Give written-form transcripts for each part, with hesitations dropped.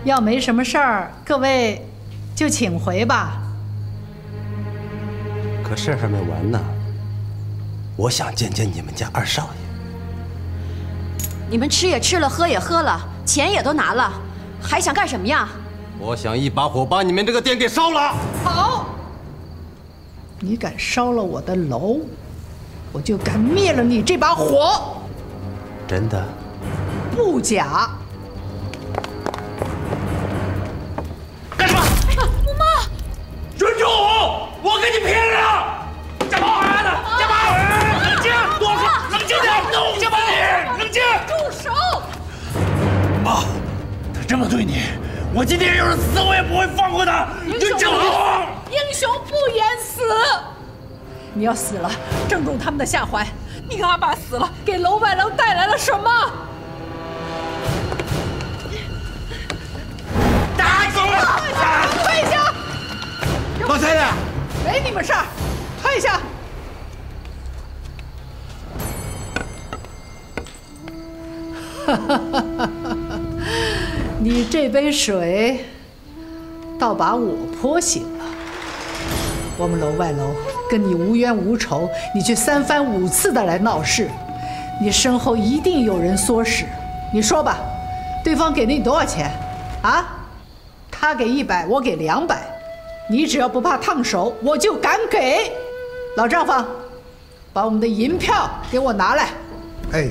要没什么事儿，各位就请回吧。 可事儿还没完呢，我想见见你们家二少爷。 你们吃也吃了，喝也喝了，钱也都拿了，还想干什么呀？ 我想一把火把你们这个店给烧了。 好，你敢烧了我的楼，我就敢灭了你这把火。 真的？ 不假。 干什么？母妈，准住我！我跟你拼了！干嘛玩呢？干嘛玩？冷静，躲开！冷静点！干嘛你？冷静！ 住手！ 妈，他这么对你，我今天要是死我也不会放过他。你整我！ 英雄不言死。你要死了，正中他们的下怀。你阿爸死了，给楼外楼带来了什么？ 打死我！ 退下！ 老太太， 没你们事儿，退下！你这杯水倒把我泼醒了。我们楼外楼跟你无冤无仇，你却3番5次的来闹事，你身后一定有人唆使。你说吧，对方给了你多少钱？啊？他给100，我给200，你只要不怕烫手，我就敢给。老账房，把我们的银票给我拿来。 哎。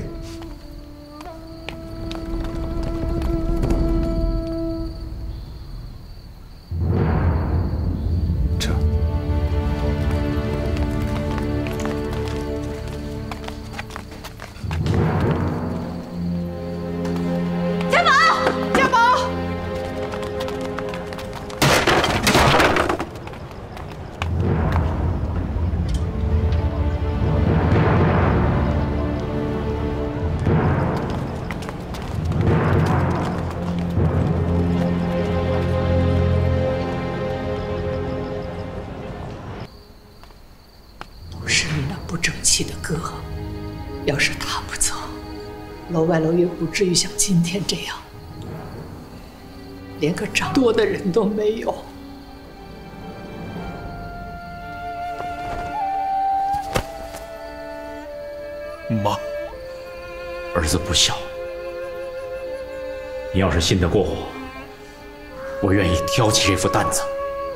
要是他不走，楼外楼也不至于像今天这样，连个掌舵的人都没有。 妈，儿子不孝，你要是信得过我，我愿意挑起这副担子。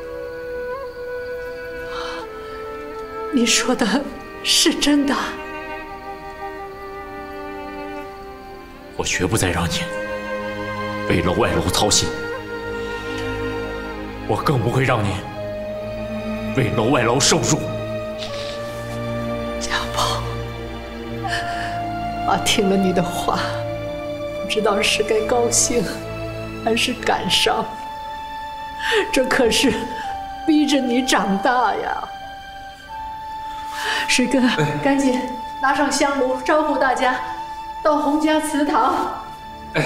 你说的是真的？ 我绝不再让你为楼外楼操心，我更不会让你为楼外楼受辱。 家宝，妈听了你的话，不知道是该高兴还是感伤。这可是逼着你长大呀！水哥，赶紧拿上香炉，招呼大家到洪家祠堂。 哎，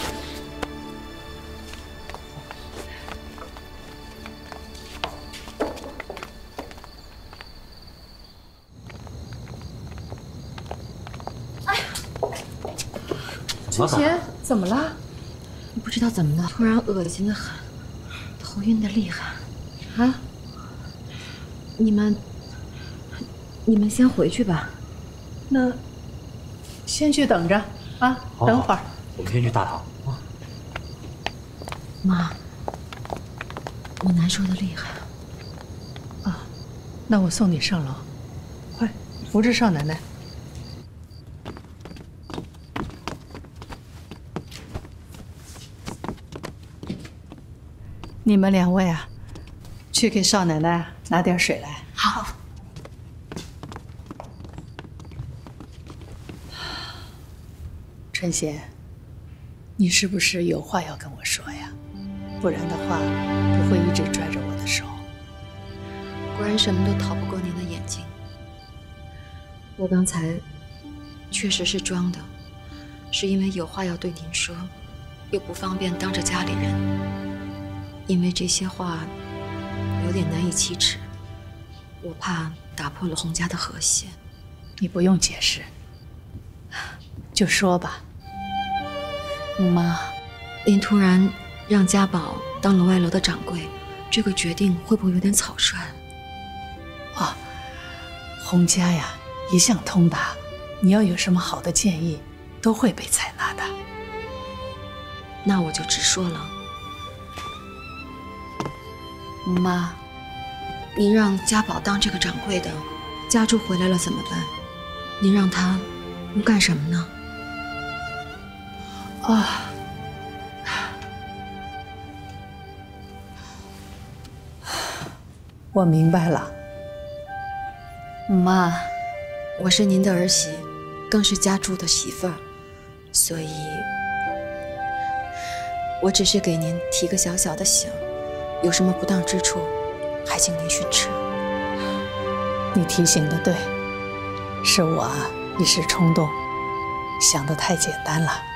春贤，怎么了？ 不知道怎么了，突然恶心的很，头晕的厉害。啊？你们先回去吧。 那先去等着啊，等会儿。 我们先去大堂啊。 妈，我难受的厉害。 啊，那我送你上楼，快扶着少奶奶。你们2位啊，去给少奶奶拿点水来。 好。 春贤，你是不是有话要跟我说呀？不然的话，不会一直拽着我的手。 果然什么都逃不过您的眼睛。我刚才确实是装的，是因为有话要对您说，又不方便当着家里人。因为这些话有点难以启齿，我怕打破了洪家的和谐。 你不用解释，就说吧。 母妈，您突然让家宝当楼外楼的掌柜，这个决定会不会有点草率？ 啊，洪家呀一向通达，你要有什么好的建议，都会被采纳的。 那我就直说了。妈，您让家宝当这个掌柜的，家柱回来了怎么办？您让他能干什么呢？ 啊，我明白了。 妈，我是您的儿媳，更是家柱的媳妇儿，所以我只是给您提个小小的醒，有什么不当之处，还请您训斥。 你提醒的对，是我一时冲动，想得太简单了。